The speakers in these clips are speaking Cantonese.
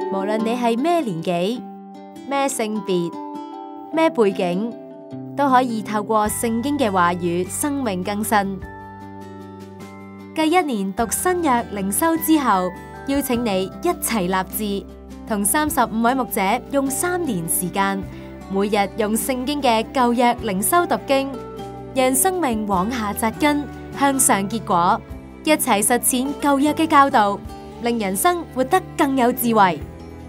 無論你係咩年紀、咩性別、咩背景，都可以透過聖經嘅話語生命更新。繼1年讀新約靈修之後，邀請你一齊立志，同35位牧者用3年時間，每日用聖經嘅舊約靈修讀經，讓生命往下扎根，向上結果，一齊實踐舊約嘅教導，令人生活得更有智慧。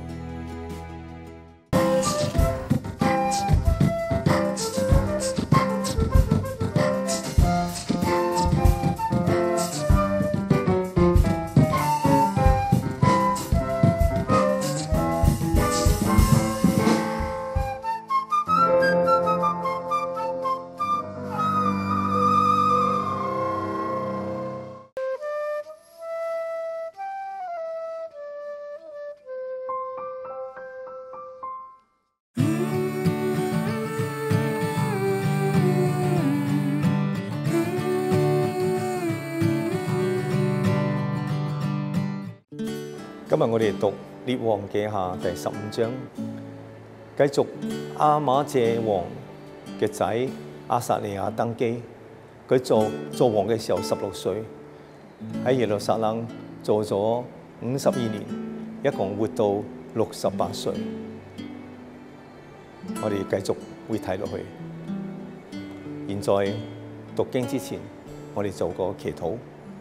今日我哋讀列王記下第15章，繼續亞瑪謝王嘅仔亞撒利亞登基。佢做王嘅時候16歲，喺耶路撒冷做咗52年，一共活到68歲。我哋繼續會睇落去。現在讀經之前，我哋做個祈禱。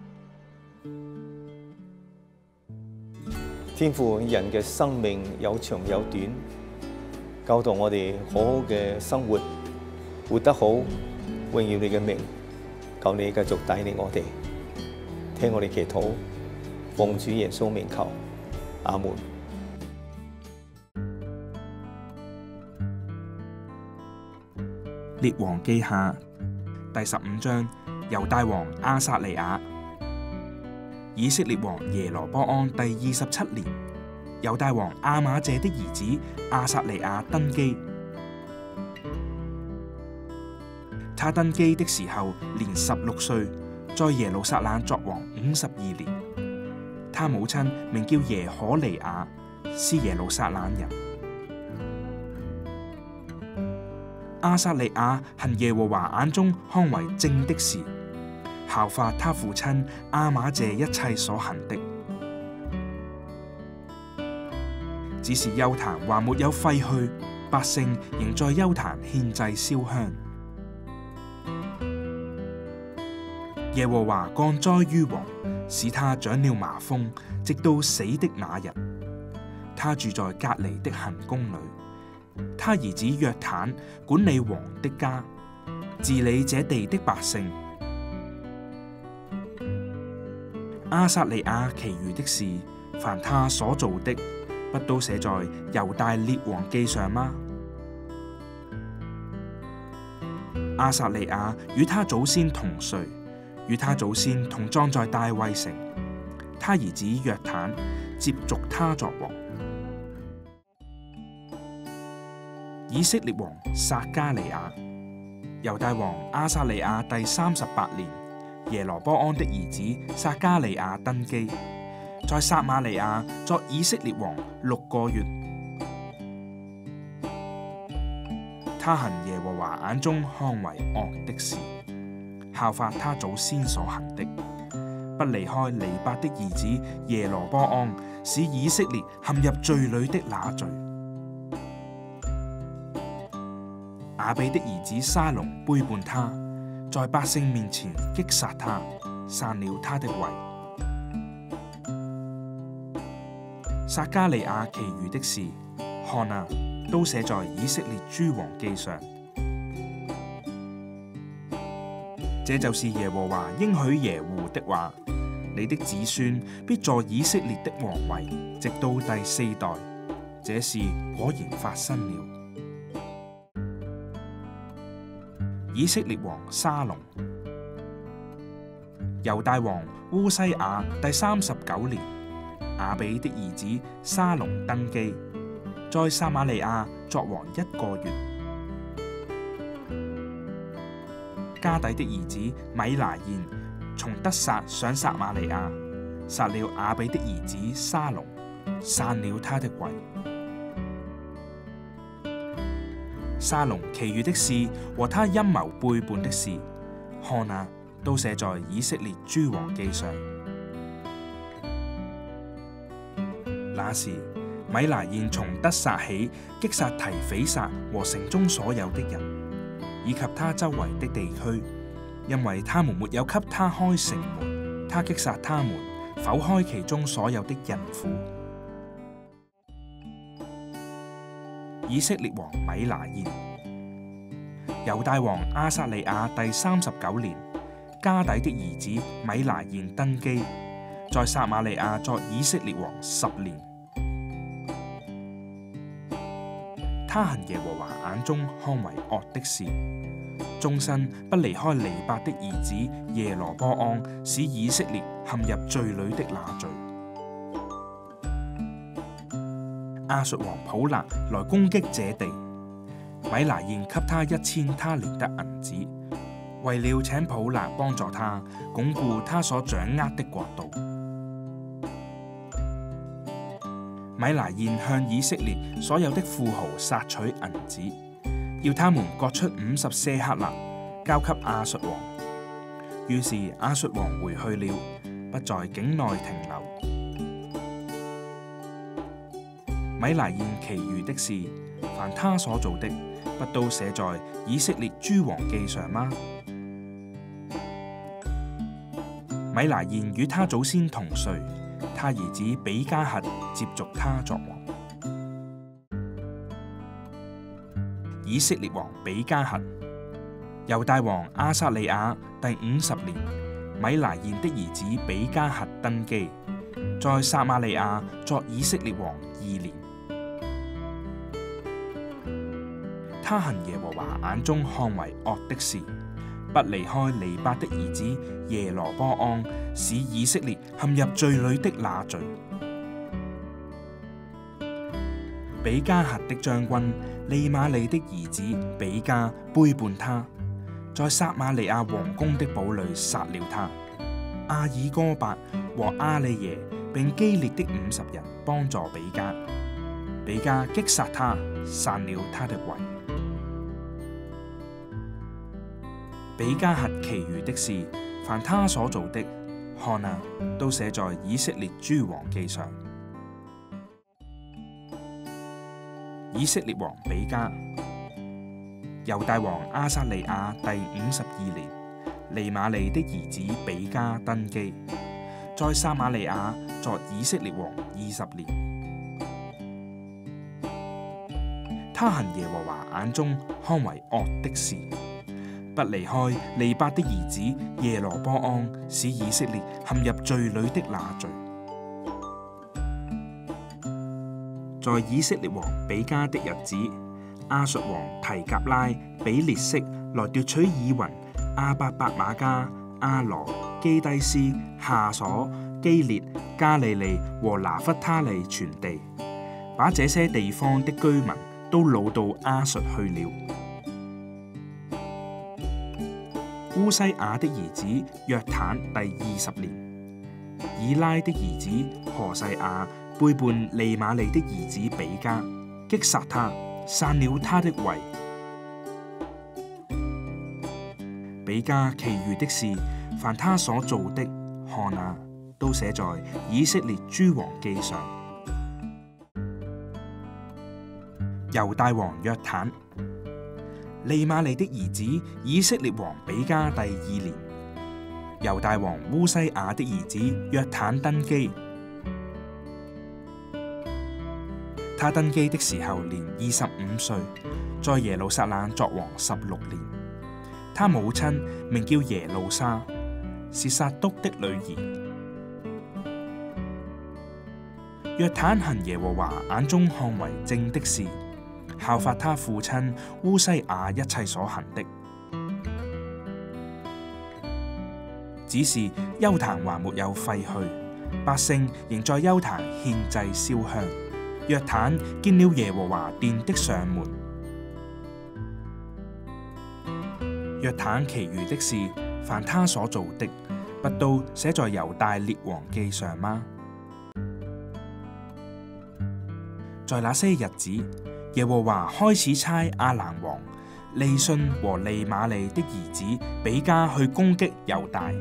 天父，人嘅生命有長有短，教導我哋好好嘅生活，活得好，榮耀你嘅名，求你繼續帶領我哋，聽我哋祈禱，奉主耶穌名求，阿門。 列王記下第15章，猶大王亞撒利雅。以色列王耶羅波安第27年，猶大王亞瑪謝的兒子亞撒利雅登基。他登基的時候年16歲，在耶路撒冷作王52年。他母親名叫耶可尼雅，是耶路撒冷人。亞撒利雅行耶和華眼中看為正的事，效法他父親亞瑪謝一切所行的。只是邱壇還沒有廢去，百姓仍在邱壇獻祭燒香。耶和華降災於王，使他長了麻風，直到死的那日。他住在隔離的行宮裏。他兒子約坦管理王的家，治理這地的百姓。亞撒利雅其餘的事，凡他所做的，不都寫在猶大列王記上嗎？亞撒利雅與他祖先同睡，與他祖先同葬在大衛城。他兒子約坦接續他作王。以色列王撒迦利雅，猶大王亞撒利雅第38年，耶羅波安的兒子撒迦利雅登基，在撒瑪利亞作以色列王6個月。他行耶和華眼中看為惡的事，效法他祖先所行的，不離開尼八的兒子耶羅波安，使以色列陷入罪裏的那罪。亞比的兒子沙龍背叛他，在百姓面前擊殺他，篡了他的位。撒迦利雅其餘的事，看啊，都寫在以色列諸王記上。這就是耶和華應許耶戶的話：你的子孫必坐以色列的王位，直到第4代。這事果然發生了。以色列王沙龍，猶大王烏西雅第39年，亞比的兒子沙龍登基，在撒瑪利亞作王1個月。加底的兒子米拿現從得撒上撒瑪利亞，殺了亞比的兒子沙龍， 散了他的位。沙龍其餘的事和他陰謀背叛的事，看啊，都寫在以色列諸王記上。那時，米拿現從得撒起擊殺提斐撒和城中所有的人，以及他周圍的地區，因為他們沒有給他開城門，他擊殺他們，剖開其中所有的孕婦。以色列王米拿現，猶大王亞撒利亞第39年，加底的兒子米拿現登基，在撒瑪利亞作以色列王10年。他行耶和華眼中看為惡的事，終身不離開尼八的兒子耶羅波安，使以色列陷入罪裏的那罪。亞述王普勒來攻擊這地，米拿現給他1000他連得銀子，為了請普勒幫助他鞏固他所掌握的國度。米拿現向以色列所有的富豪索取銀子，要他們各出50舍客勒，交給亞述王。於是亞述王回去了，不在境內停留。米拿現其餘的事，凡他所做的，不都寫在以色列諸王記上嗎？米拿現與他祖先同睡，他兒子比加核接續他作王。以色列王比加核，猶大王亞撒利亞第50年，米拿現的兒子比加核登基，在撒瑪利亞作以色列王2年。他行耶和華眼中看為惡的事，不離開尼八的兒子耶羅波安，使以色列陷入罪裏的那罪。比加核的將軍利瑪利的兒子比加背叛他，在撒瑪利亞王宮的堡壘殺了他。阿爾哥伯和阿利耶並基列的50人幫助比加，比加擊殺他，散了他的位。比加核其餘的事，凡他所做的，看啊，都寫在以色列諸王記上。以色列王比加，猶大王亞撒利亞第52年，利瑪利的兒子比加登基，在撒瑪利亞作以色列王20年。他行耶和華眼中看為惡的事，不離開尼八的兒子耶羅波安，使以色列陷入罪裏的那罪。在以色列王比加的日子，亞述王提革拉比列色來奪取以雲、亞伯伯瑪迦、阿羅、基低斯、夏瑣、基列、加利利和拿弗他利全地，把這些地方的居民都擄到亞述去了。烏西亞的兒子約坦第20年，以拉的兒子何細亞背叛利瑪利的兒子比加，擊殺他，散了他的位。比加其餘的事，凡他所做的，看啊，都寫在以色列諸王記上。猶大王約坦，利瑪利的兒子以色列王比加第2年，猶大王烏西亞的兒子約坦登基。他登基的時候年25歲，在耶路撒冷作王16年。他母親名叫耶路沙，是撒督的女兒。約坦行耶和華眼中看為正的事，效法他父親烏西亞一切所行的。只是邱壇還沒有廢去，百姓仍在邱壇獻祭燒香。約坦建了耶和華殿的上門。約坦其餘的事，凡他所做的，不都寫在猶大列王記上嗎？ 在那些日子，耶和華開始差亞蘭王利汛和利瑪利的兒子比加去攻擊猶大。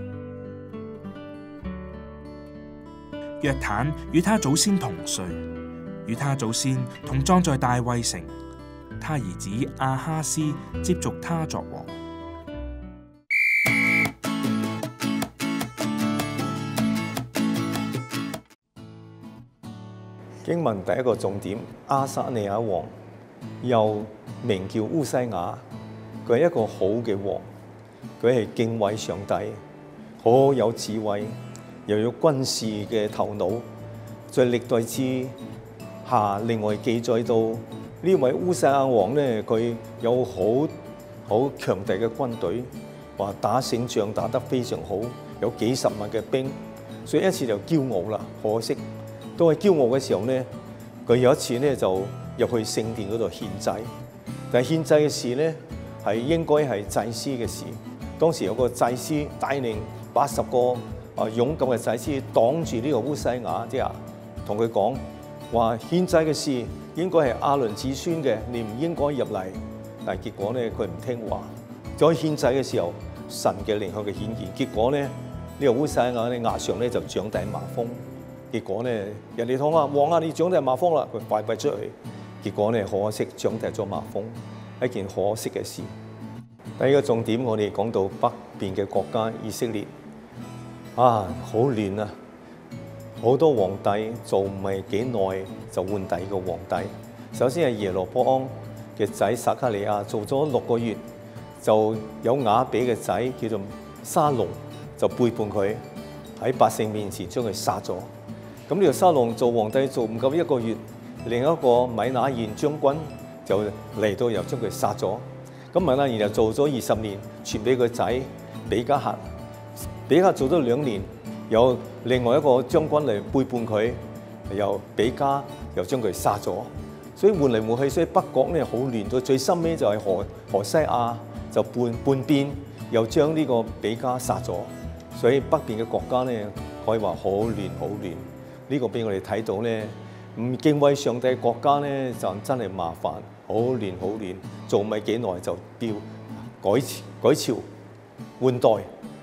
約坦與他祖先同睡，與他祖先同葬在大衛城。他兒子亞哈斯接續他作王。 經文第一個重點，亞撒利雅王又名叫烏西雅，佢係一個好嘅王，佢係敬畏上帝，好有智慧，又有軍事嘅頭腦。在歷代志下另外記載到呢位烏西雅王呢，佢有好強大嘅軍隊，話打勝仗打得非常好，有幾十萬嘅兵，所以一次就驕傲啦。可惜當係驕傲嘅時候呢，佢有一次呢就入去聖殿嗰度獻祭，但係獻祭嘅事呢係應該係祭司嘅事。當時有個祭司帶領80個勇敢嘅祭司擋住呢個烏西雅，即係同佢講話獻祭嘅事應該係亞倫子孫嘅，你唔應該入嚟。但係結果呢，佢唔聽話。在獻祭嘅時候，神嘅靈向佢顯現，結果呢，呢個烏西雅呢牙上呢就長大麻風。結果呢，人哋講話王啊，你長大麻風啦，佢快出去。結果呢，可惜長大咗麻風，係一件可惜嘅事。第二個重點，我哋講到北邊嘅國家以色列，好亂啊！好多皇帝做唔係幾耐就換第二個皇帝。首先係耶羅波安嘅仔撒迦利亞做咗6個月，就有雅比嘅仔叫做沙龍就背叛佢，喺百姓面前將佢殺咗。咁呢個沙龍做皇帝做唔夠1個月，另一個米那現將軍就嚟到又將佢殺咗。咁米那現又做咗20年，傳俾個仔比加轄。比加做咗2年，有另外一個將軍嚟背叛佢，又比加又將佢殺咗。所以換嚟換去，所以北國咧好亂，到最深尾就係何西亞就叛變，又將呢個比加殺咗。所以北邊嘅國家咧可以話好亂好亂。呢個俾我哋睇到咧，唔敬畏上帝嘅國家咧就真係麻煩，好亂好亂，做唔係幾耐就要改朝換代。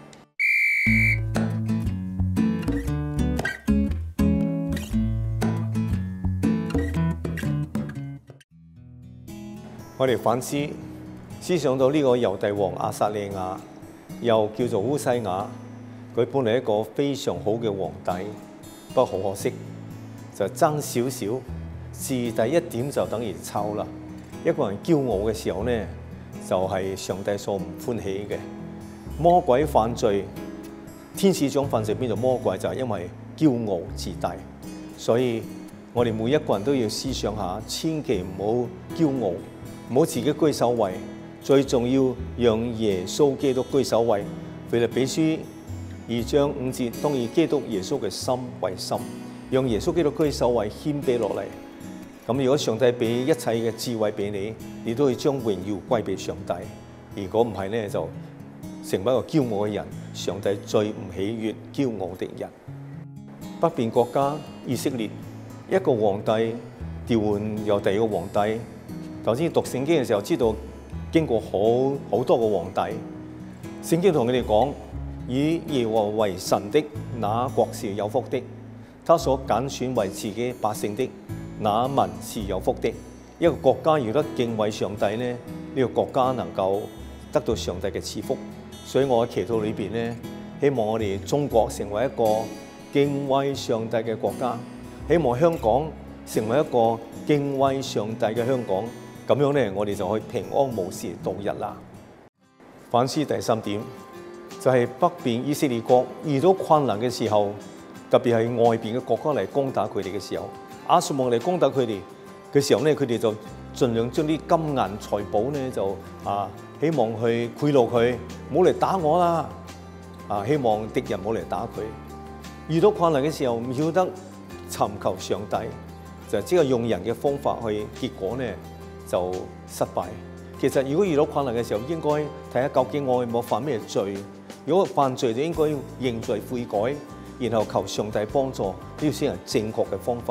我哋反思思想到呢個猶大王亞撒利雅，又叫做烏西雅，佢本嚟一個非常好嘅皇帝。不過好可惜，就爭少少，字第一點就等於抄啦。一個人驕傲嘅時候呢，就係上帝所唔歡喜嘅。魔鬼犯罪，天使長犯罪變做魔鬼，就係因為驕傲自大。所以我哋每一個人都要思想下，千祈唔好驕傲，唔好自己居首位。最重要讓耶穌基督居首位。腓立比書2章5節，當以基督耶穌嘅心為心，讓耶穌基督居首位，謙卑落嚟。咁如果上帝俾一切嘅智慧俾你，你都可以將榮耀歸俾上帝。如果唔係呢，就成為一個驕傲嘅人。上帝最唔喜悅驕傲的人。北邊國家以色列，一個皇帝調換又第二個皇帝。頭先讀聖經嘅時候知道，經過好多個皇帝。聖經同佢哋講，以耶和華為神的那國是有福的，他所揀選為自己百姓的那民是有福的。一個國家如果敬畏上帝呢，呢個國家能夠得到上帝嘅賜福。所以我喺祈禱裏邊呢，希望我哋中國成為一個敬畏上帝嘅國家，希望香港成為一個敬畏上帝嘅香港。咁樣呢，我哋就可以平安無事度日啦。反思第3點，就係北邊以色列國遇到困難嘅時候，特別係外邊嘅國家嚟攻打佢哋嘅時候，亞述王嚟攻打佢哋嘅時候呢，佢哋就盡量將啲金銀財寶呢，就希望去賄賂佢，唔好嚟打我啦。希望敵人唔好嚟打佢。遇到困難嘅時候，唔曉得尋求上帝，就即係用人嘅方法去，結果呢就失敗。其實如果遇到困難嘅時候，應該睇下究竟我有冇犯咩罪。如果犯罪，就應該認罪悔改，然後求上帝幫助，呢個先係正確嘅方法。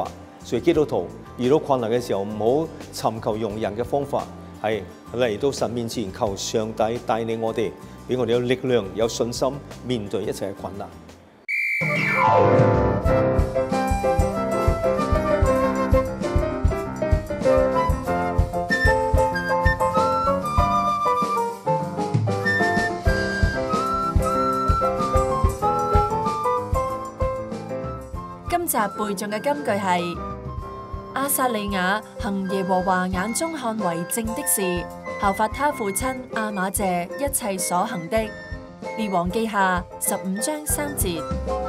所以基督徒遇到困難嘅時候，唔好尋求用人嘅方法，係嚟到神面前求上帝帶領我哋，俾我哋有力量、有信心面對一切嘅困難。 今集背誦嘅金句係：亞撒利雅行耶和華眼中看為正的事，效法他父親亞瑪謝一切所行的。列王記下15章3節。